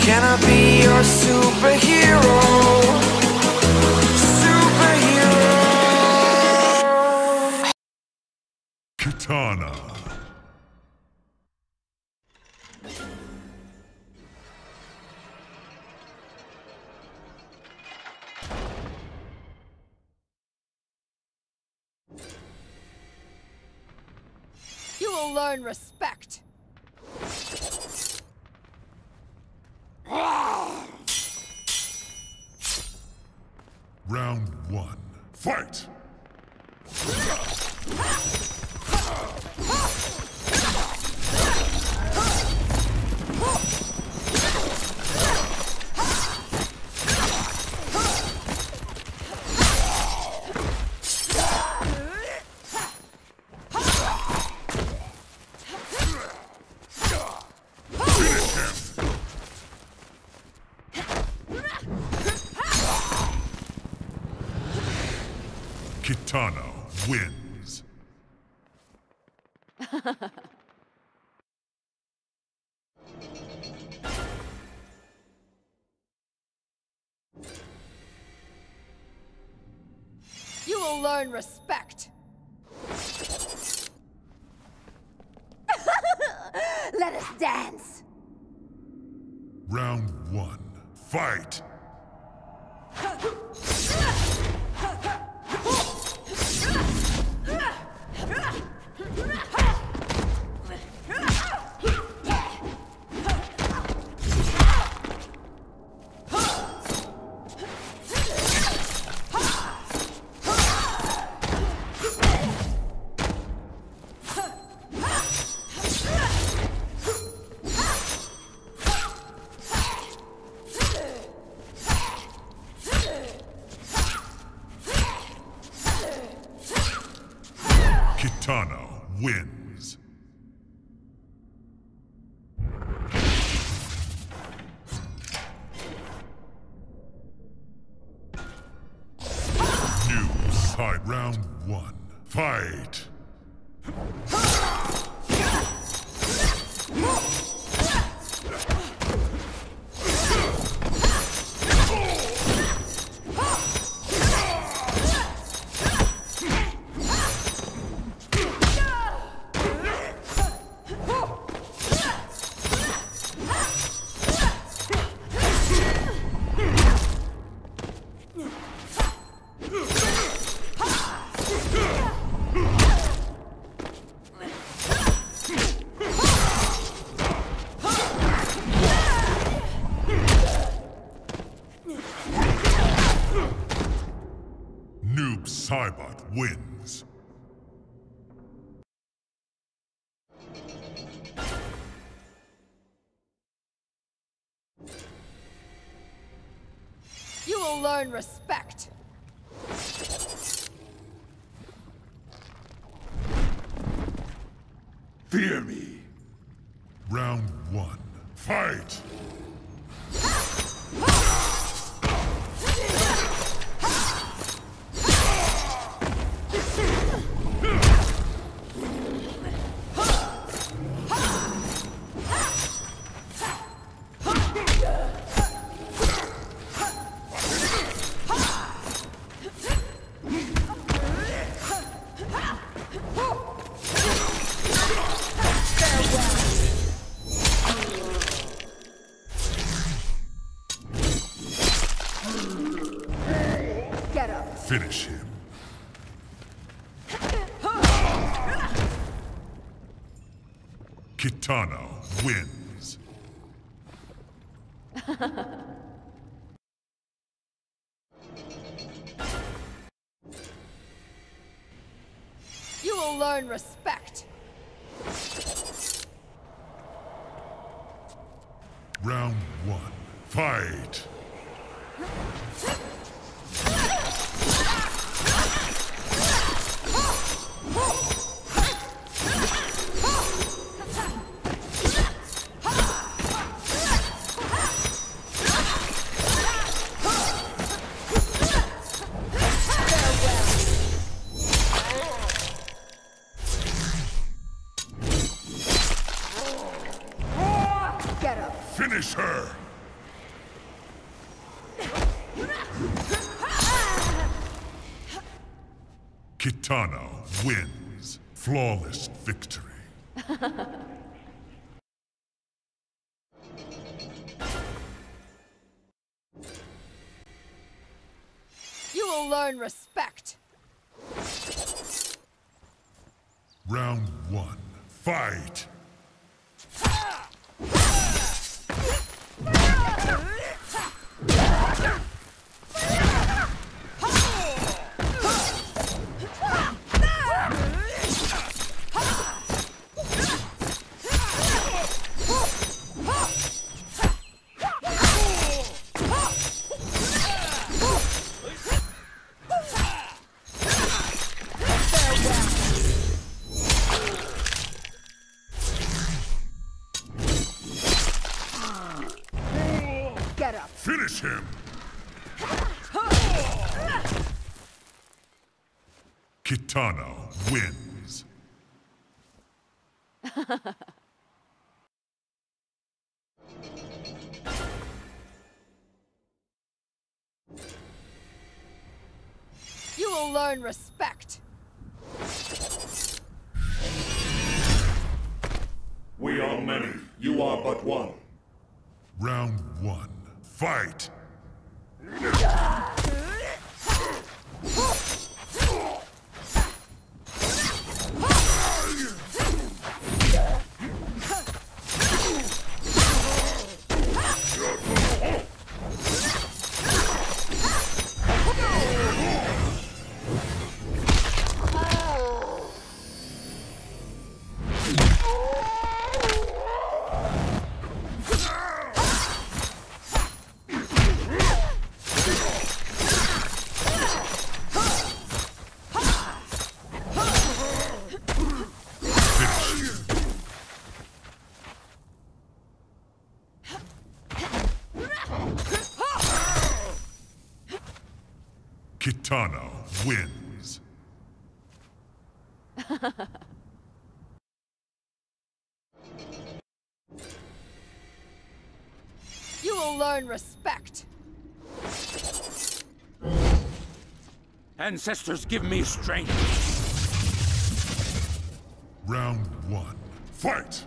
Can I be your superhero? Superhero. Kitana. You will learn respect. Round 1. Fight! Kitana wins. You will learn respect. Let us dance. Round 1. Fight! Kitana wins. New side. Round 1. Fight! Noob Saibot wins. You will learn respect. Fear me. Round 1. Fight! Get up. Finish him. Kitana wins. You will learn respect. Round 1. Fight! Get up. Finish her! Kitana wins. Flawless victory. You will learn respect. Round 1. Fight! Get up. Finish him! Kitana wins. You will learn respect. We are many, you are but one. Round 1. Fight! Kitana wins. You will learn respect. Ancestors, give me strength. Round 1. Fight!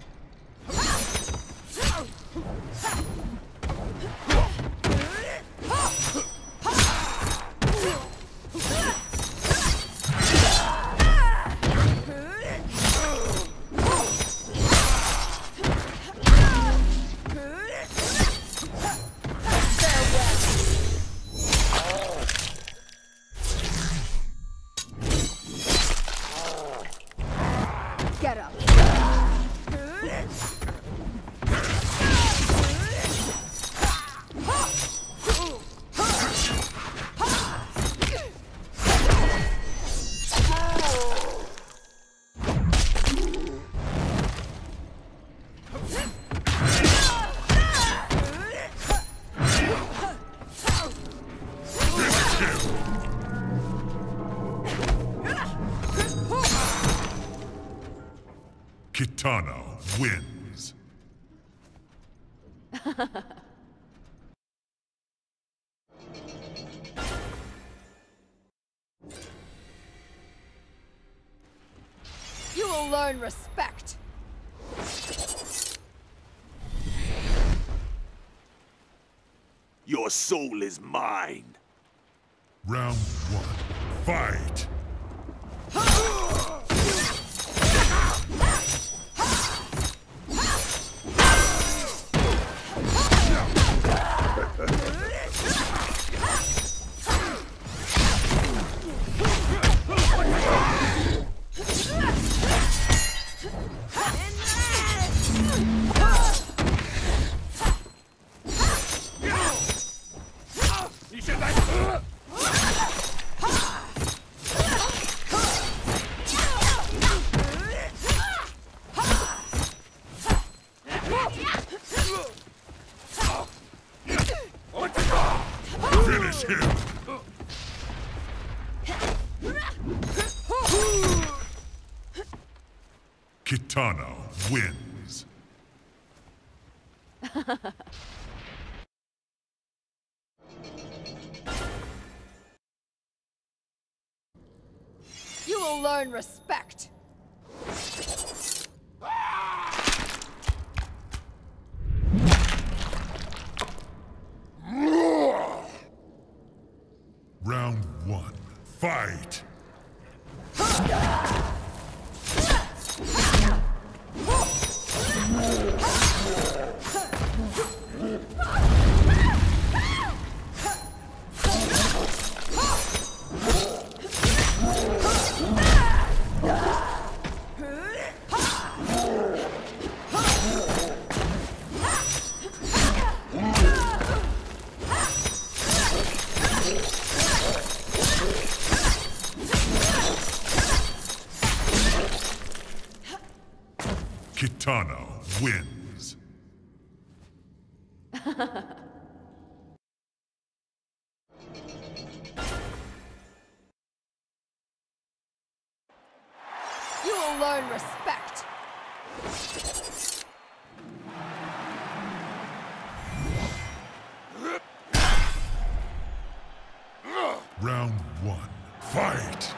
Get up. Kitana wins. You will learn respect. Your soul is mine. Round 1. Fight! Finish him! Kitana wins. will learn respect. Round one. Fight! Kitana wins. You will learn respect. Round one. Fight!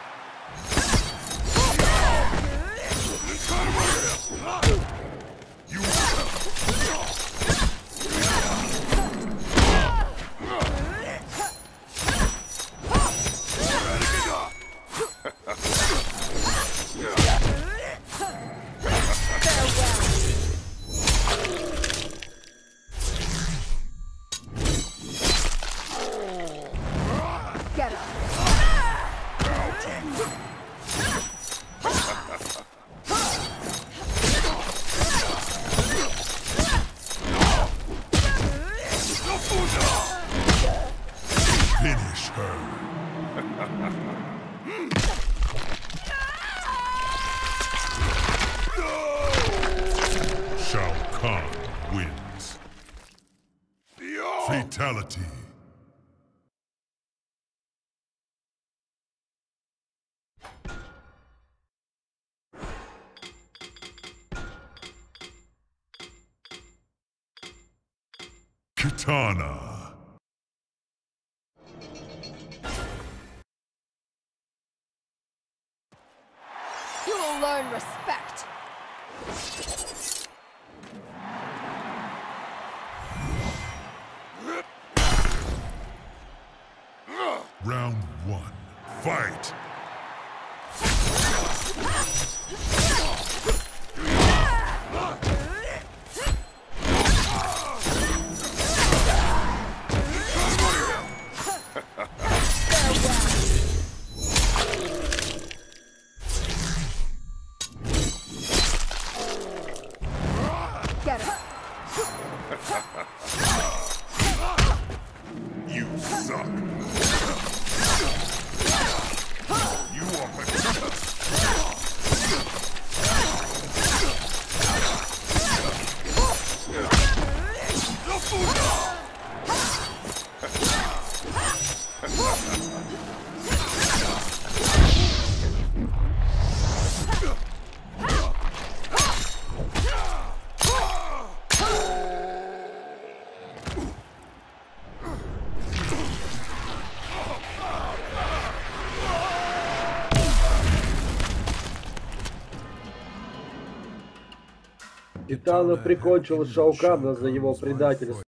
Get up. Finish her. Shao Kahn wins. Fatality. Kitana. You will learn respect. Round one. Fight! Get up. You suck. You are pathetic. Китана прикончил Шао Кана за его предательство.